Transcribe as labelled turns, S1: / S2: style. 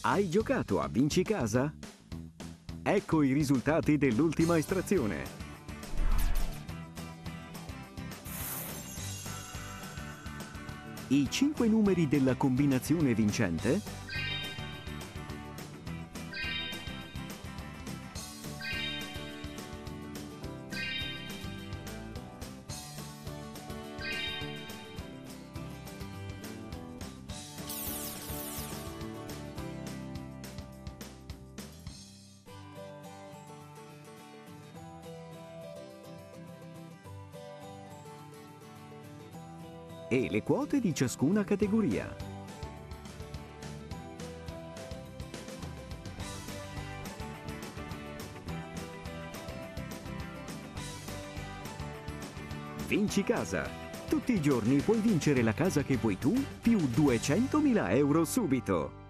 S1: Hai giocato a Vinci Casa? Ecco i risultati dell'ultima estrazione. I 5 numeri della combinazione vincente e le quote di ciascuna categoria. Vinci Casa! Tutti i giorni puoi vincere la casa che vuoi tu più 200.000 euro subito!